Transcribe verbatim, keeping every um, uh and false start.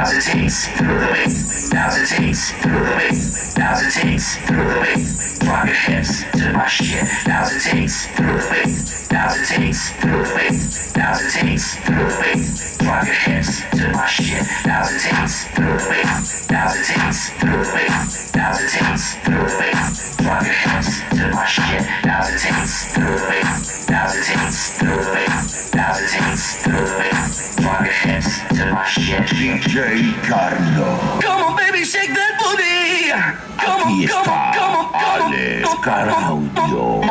bounce it takes, feel the bass, bounce it takes, feel the bass, bounce it takes, feel the bass. Drop your hips to my shit, bounce it takes, feel the bass, bounce it takes, feel the bass, bounce it takes, feel the bass. Drop your hips to my shit, bounce it takes, feel the bass, bounce it takes, feel the bass, bounce it takes, feel the bass. Drop your hips to my shit, bounce it takes, feel the bass, bounce it takes, feel the bass, bounce it takes, feel the bass. Drop your hips to my shit. D J Carlos. Come on, baby, shake that booty. Come Aquí on, come on, come on, come on. Alex Caraudio.